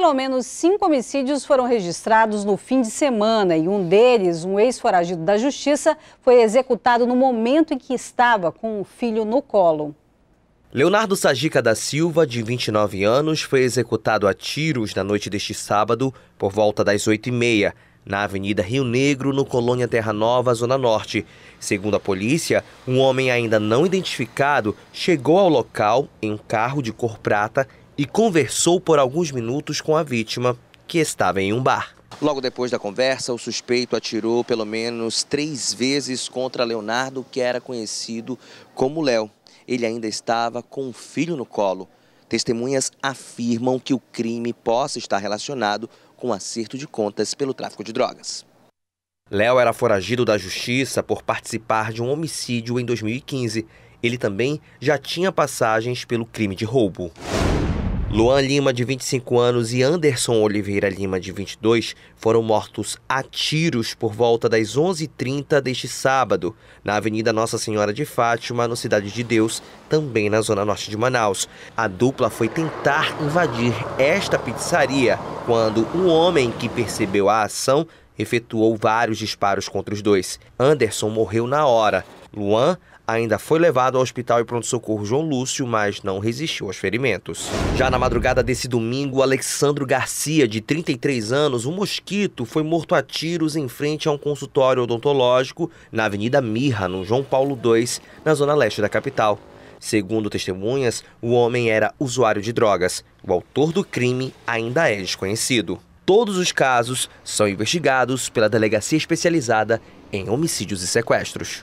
Pelo menos 5 homicídios foram registrados no fim de semana e um deles, um ex-foragido da Justiça, foi executado no momento em que estava com o filho no colo. Leonardo Sagica da Silva, de 29 anos, foi executado a tiros na noite deste sábado, por volta das 8h30, na Avenida Rio Negro, no Colônia Terra Nova, Zona Norte. Segundo a polícia, um homem ainda não identificado chegou ao local em um carro de cor prata e conversou por alguns minutos com a vítima, que estava em um bar. Logo depois da conversa, o suspeito atirou pelo menos 3 vezes contra Leonardo, que era conhecido como Léo. Ele ainda estava com um filho no colo. Testemunhas afirmam que o crime possa estar relacionado com acerto de contas pelo tráfico de drogas. Léo era foragido da Justiça por participar de um homicídio em 2015. Ele também já tinha passagens pelo crime de roubo. Luan Lima, de 25 anos, e Anderson Oliveira Lima, de 22, foram mortos a tiros por volta das 11h30 deste sábado, na Avenida Nossa Senhora de Fátima, no Cidade de Deus, também na zona norte de Manaus. A dupla foi tentar invadir esta pizzaria, quando um homem que percebeu a ação efetuou vários disparos contra os dois. Anderson morreu na hora. Luan ainda foi levado ao hospital e pronto-socorro João Lúcio, mas não resistiu aos ferimentos. Já na madrugada desse domingo, Alexandro Garcia, de 33 anos, um mosquito, foi morto a tiros em frente a um consultório odontológico na Avenida Mirra, no João Paulo II, na zona leste da capital. Segundo testemunhas, o homem era usuário de drogas. O autor do crime ainda é desconhecido. Todos os casos são investigados pela Delegacia Especializada em Homicídios e Sequestros.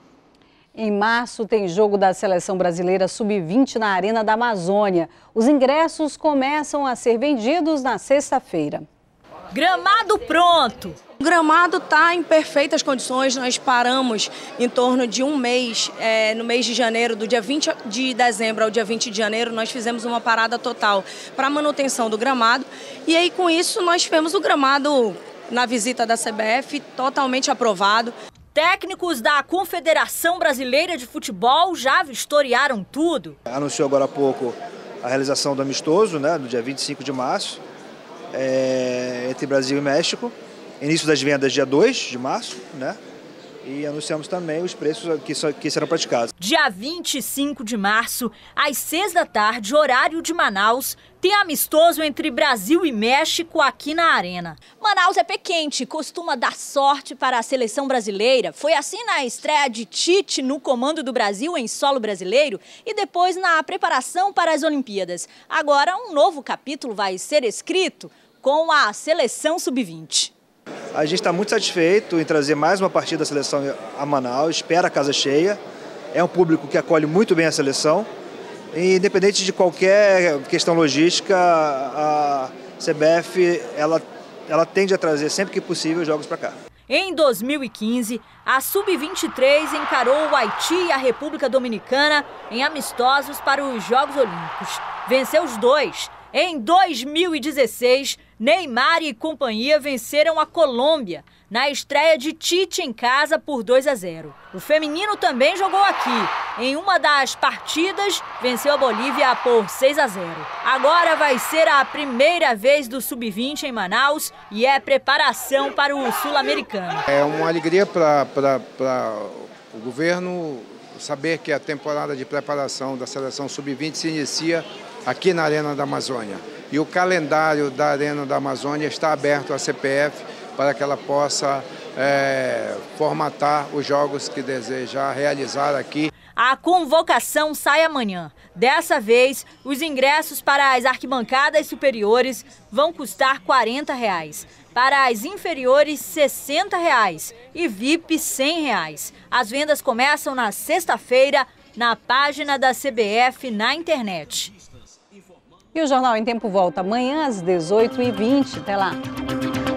Em março tem jogo da Seleção Brasileira Sub-20 na Arena da Amazônia. Os ingressos começam a ser vendidos na sexta-feira. Gramado pronto! O gramado está em perfeitas condições. Nós paramos em torno de um mês, no mês de janeiro, do dia 20 de dezembro ao dia 20 de janeiro, nós fizemos uma parada total para a manutenção do gramado. E aí, com isso, nós tivemos o gramado, na visita da CBF, totalmente aprovado. Técnicos da Confederação Brasileira de Futebol já vistoriaram tudo. Anunciou agora há pouco a realização do amistoso, né, no dia 25 de março, entre Brasil e México. Início das vendas dia 2 de março, né? E anunciamos também os preços que serão praticados. Dia 25 de março, às 6 da tarde, horário de Manaus, tem amistoso entre Brasil e México aqui na Arena. Manaus é pé quente, costuma dar sorte para a seleção brasileira. Foi assim na estreia de Tite no comando do Brasil em solo brasileiro e depois na preparação para as Olimpíadas. Agora um novo capítulo vai ser escrito com a seleção sub-20. A gente está muito satisfeito em trazer mais uma partida da seleção a Manaus, espera a casa cheia. É um público que acolhe muito bem a seleção. E, independente de qualquer questão logística, a CBF ela tende a trazer sempre que possível jogos para cá. Em 2015, a Sub-23 encarou o Haiti e a República Dominicana em amistosos para os Jogos Olímpicos. Venceu os dois. Em 2016, Neymar e companhia venceram a Colômbia na estreia de Tite em casa por 2-0. O feminino também jogou aqui. Em uma das partidas, venceu a Bolívia por 6-0. Agora vai ser a primeira vez do Sub-20 em Manaus e é preparação para o Sul-Americano. É uma alegria para o governo saber que a temporada de preparação da seleção Sub-20 se inicia aqui na Arena da Amazônia. E o calendário da Arena da Amazônia está aberto à CPF para que ela possa formatar os jogos que desejar realizar aqui. A convocação sai amanhã. Dessa vez, os ingressos para as arquibancadas superiores vão custar R$ 40. Para as inferiores, R$ 60 e VIP, R$ 100. As vendas começam na sexta-feira, na página da CBF na internet. E o Jornal em Tempo volta amanhã às 18h20. Até lá.